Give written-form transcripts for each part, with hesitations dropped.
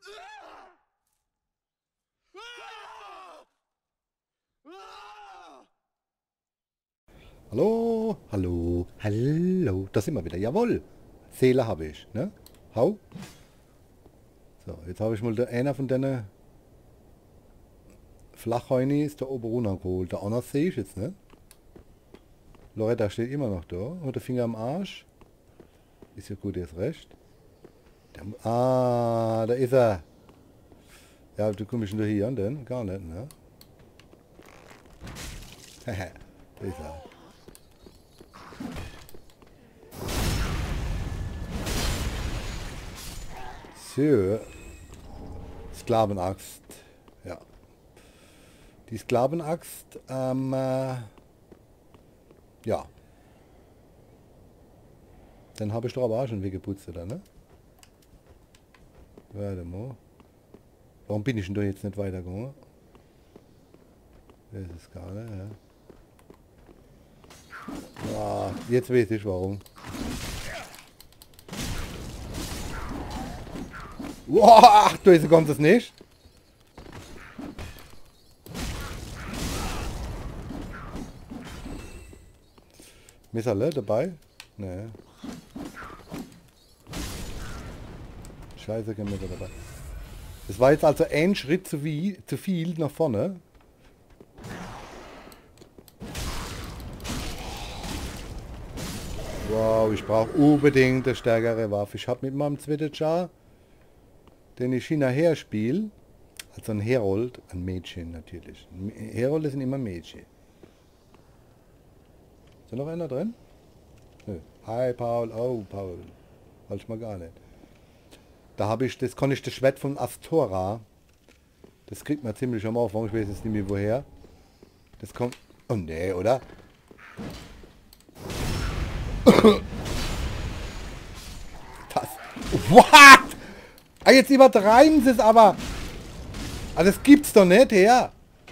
Hallo, hallo, hallo. Da sind wir wieder. Jawohl. Seele habe ich, ne? Hau. So, jetzt habe ich mal einer von deinen Flachheunis da oben runtergeholt. Der andere sehe ich jetzt, ne? Loretta steht immer noch da. Und der Finger am Arsch. Ist ja gut, jetzt recht. Da ist er. Ja, du kommst schon da hier an, denn? Gar nicht, ne? Hehe, da ist er. So. Sklavenaxt. Ja. Die Sklavenaxt, ja. Dann habe ich doch aber auch schon weggeputzt, oder, ne? Warte mal. Warum bin ich denn da jetzt nicht weitergegangen? Das ist gar nicht, ja. Ah, jetzt weiß ich warum. Wow, ach, du kommt es nicht. Messerle dabei? Nee. Scheiße, kein Messer dabei. Das war jetzt also ein Schritt zu viel nach vorne. Wow, ich brauche unbedingt eine stärkere Waffe. Ich habe mit meinem zweiten Char, den ich hinterher spiele, also ein Herold, ein Mädchen natürlich. Herold sind immer Mädchen. Ist da noch einer drin? Nö. Hi Paul, oh Paul. Halt mal gar nicht. Da habe ich, das konnte ich das Schwert von Astora. Das kriegt man ziemlich am Anfang, ich weiß jetzt nicht mehr woher. Das kommt... Oh nee, oder? Das... What? Ah, jetzt übertreiben sie es aber. Ah, das gibt's doch nicht, her.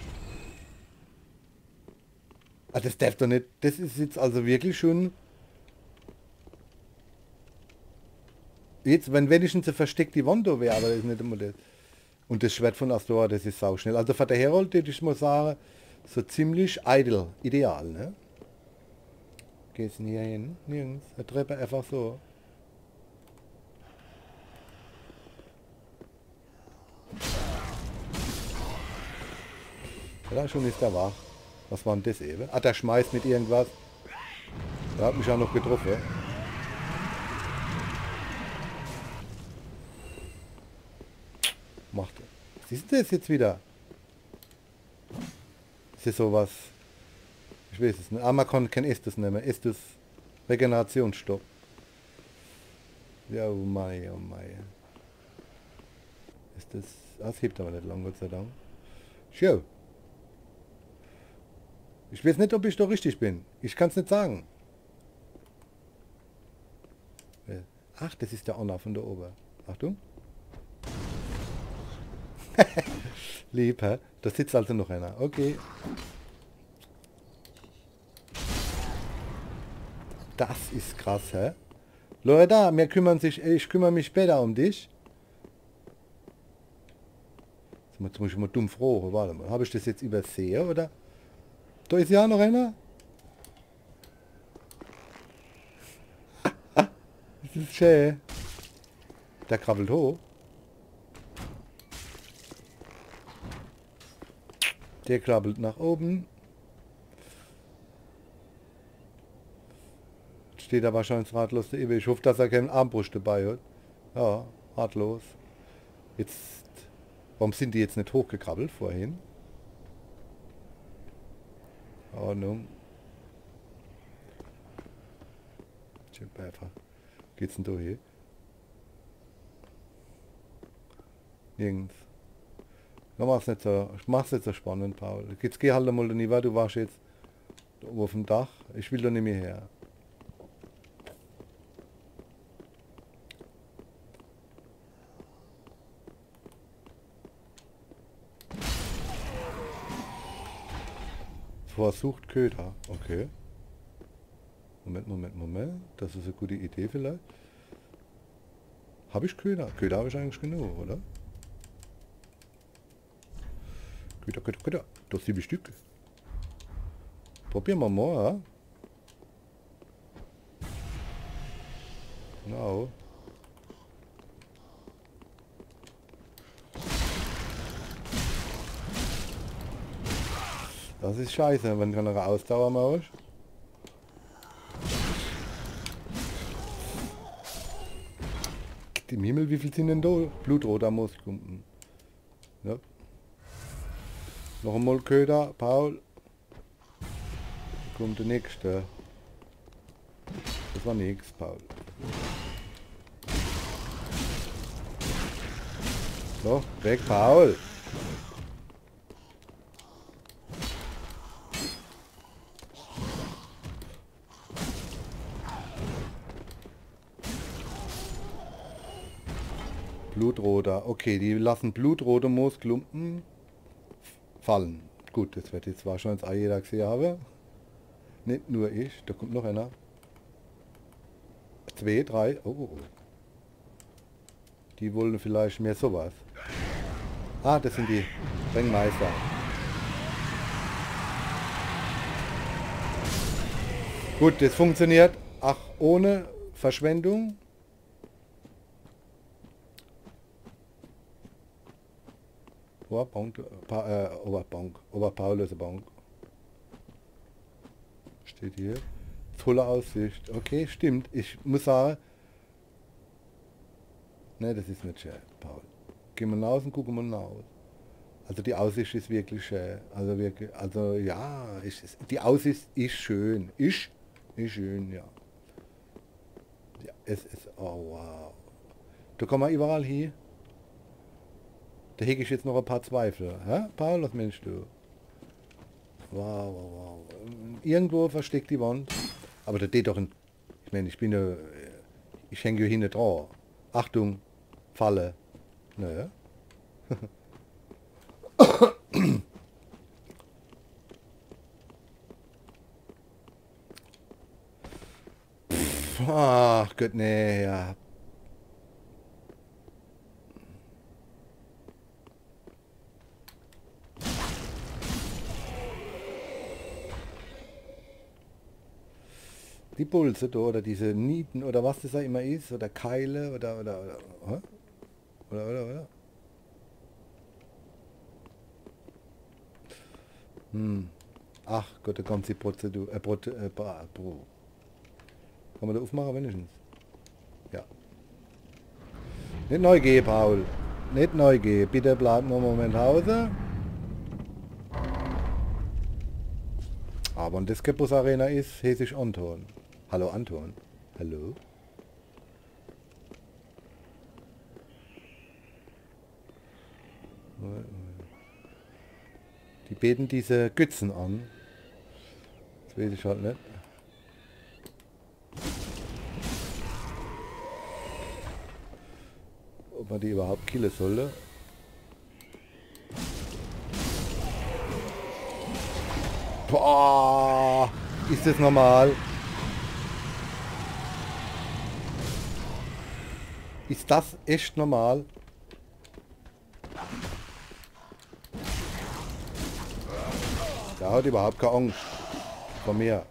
Ah, das darf doch nicht... Das ist jetzt also wirklich schon... Jetzt, wenn wenigstens eine versteckte Wand da wäre, aber das ist nicht immer das. Und das Schwert von Astora, das ist sauschnell. Also für der Herold, würde ich mal sagen, so ziemlich idle, ideal, ne? Geht's denn hier hin? Nirgends. Eine Treppe einfach so. Ja, schon ist der wach. Was war denn das eben? Ah, der schmeißt mit irgendwas. Der hat mich auch noch getroffen. Macht. Was ist das jetzt wieder? Ist das sowas? Ich weiß es nicht. Ah, man kann kein Estus nehmen. Estus Regenerationsstopp. Ja, oh mei, oh mei. Ist das... Das hebt aber nicht lang, Gott sei Dank. Schau. Ich weiß nicht, ob ich da richtig bin. Ich kann es nicht sagen. Ach, das ist der Honor von der Ober. Achtung. Lieb, hä? Da sitzt also noch einer. Okay. Das ist krass, hä? Leute, ich kümmere mich später um dich. Jetzt muss ich mal dumm froh. Warte mal, habe ich das jetzt übersehen, oder? Da ist ja noch einer. Das ist schön. Der krabbelt hoch. Der krabbelt nach oben. Steht da wahrscheinlich ratlos der Ewe. Ich hoffe, dass er keinen Armbrust dabei hat. Ja, ratlos. Jetzt... Warum sind die jetzt nicht hochgekrabbelt vorhin? Ordnung. Geht's denn da hier? Nirgends. Ich mach's nicht so spannend, Paul. Jetzt geh halt mal nie weiter, du warst jetzt da oben auf dem Dach. Ich will da nicht mehr her. Versucht Köder. Okay. Moment. Das ist eine gute Idee vielleicht. Habe ich Köder? Köder habe ich eigentlich genug, oder? Güter. Das ist 7 Stück. Probieren wir mal, ja? Genau. Das ist scheiße, wenn du eine Ausdauer machst. Im Himmel, wie viel sind denn da? Blutroter Moosklumpen. Ja. Noch einmal Köder, Paul. Kommt der nächste. Das war nix, Paul. So, weg, Paul. Blutroter. Okay, die lassen blutrote Moosklumpen fallen. Gut, das wird jetzt wahrscheinlich auch jeder gesehen haben. Nicht nur ich. Da kommt noch einer. 2, 3. Oh. Die wollen vielleicht mehr sowas. Ah, das sind die Ringmeister. Gut, das funktioniert. Ach, ohne Verschwendung. Oberpaulus-Bank. Steht hier. Tolle Aussicht. Okay, stimmt. Ich muss sagen. Ne, das ist nicht schön, Paul. Gehen wir raus und gucken wir raus. Also die Aussicht ist wirklich schön. Also wirklich, also ja, die Aussicht ist schön. Ist schön, ja. Ja, es ist, oh wow. Da kommen wir überall hin. Da hege ich jetzt noch ein paar Zweifel. Hä? Paul, was meinst du? Wow. Irgendwo versteckt die Wand. Aber da steht doch ein... Ich meine, ich hänge hier hinten dran. Achtung, Falle. Naja. Ach Gott, nee, ja. Die Pulse da, oder diese Nieten oder was das da immer ist, oder Keile hä? Oder. Ach Gott, da kommt die Prozedur. Kann man da aufmachen wenigstens? Ja. Nicht neu gehen, Paul. Nicht neu gehen. Bitte bleib noch einen Moment Hause. Aber wenn das keine Busarena ist, heiße ich Anton. Hallo Anton. Hallo? Die beten diese Götzen an. Das weiß ich halt nicht. Ob man die überhaupt killen sollte. Boah, ist das normal? Ist das echt normal? Der hat überhaupt keine Angst vor mir.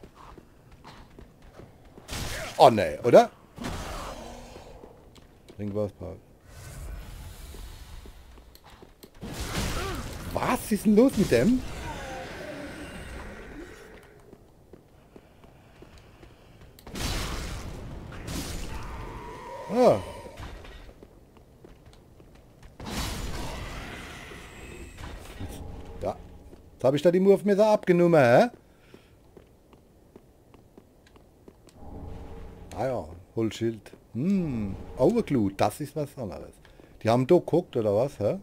Oh ne, oder? Trink was, Paul. Was ist denn los mit dem? Ah. Ja. Jetzt habe ich da die Wurfmesser abgenommen, hä? Ah ja, Holzschild. Auerglut, das ist was anderes. Die haben da geguckt, oder was, hä?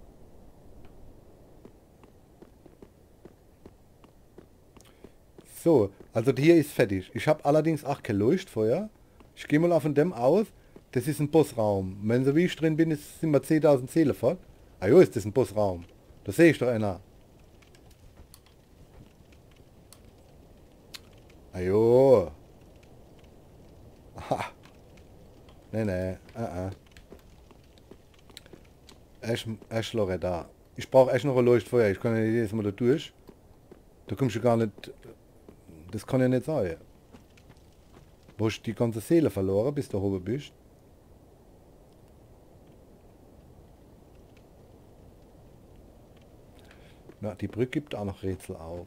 So, also hier ist fertig. Ich habe allerdings auch kein Leuchtfeuer. Ich gehe mal von dem aus. Das ist ein Bossraum. Wenn so wie ich drin bin, sind wir 10.000 Seele fort. Ah jo, ist das ein Bossraum. Da sehe ich doch einer. Ah jo. Aha. Nee. Ash Loretta. Ich brauche echt noch ein Leuchtfeuer. Ich kann ja nicht jedes Mal da durch. Da kommst du gar nicht... Das kann ja nicht sein. Wo hast du die ganze Seele verloren, bis du da oben bist? Na, die Brücke gibt auch noch Rätsel auf.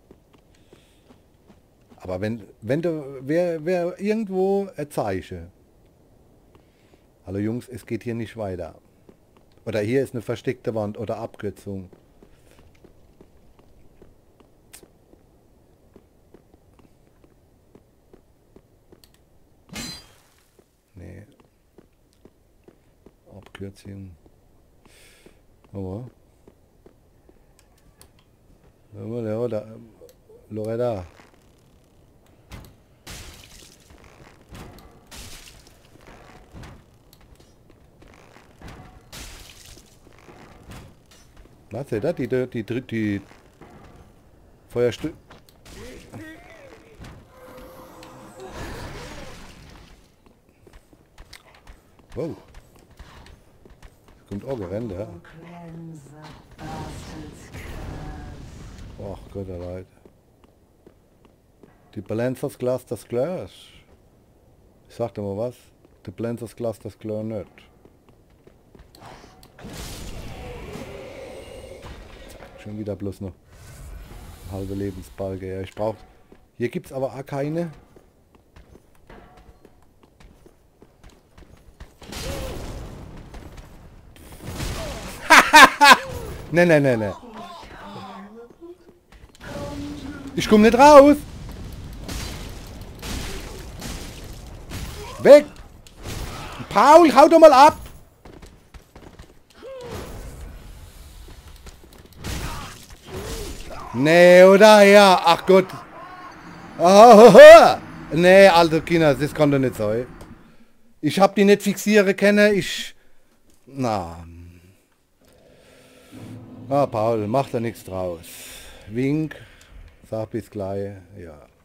Aber wenn du... Wer irgendwo ein Zeichen. Hallo Jungs, es geht hier nicht weiter. Oder hier ist eine versteckte Wand oder Abkürzung. Nee. Abkürzung. Aber. Loretta. Was ist das? Die Feuerstück. Wow. Kommt auch gerannt, ja. Ach Gott, leid. Die Balancers Glas, das Glas. Ich sag dir mal was. Die Balancers Glas, das Glas nicht. Schon wieder bloß noch halbe Lebensbalge. Ja, ich brauche. Hier gibt's aber auch keine. Ne. Ich komme nicht raus. Weg. Paul, hau doch mal ab. Nee, oder? Ja, ach Gott. Oh, nee, alter Kinder, das kann doch nicht sein. Ich hab die nicht fixieren können, Na. Ah, Paul, mach da nichts draus. Wink, sag bis gleich, ja.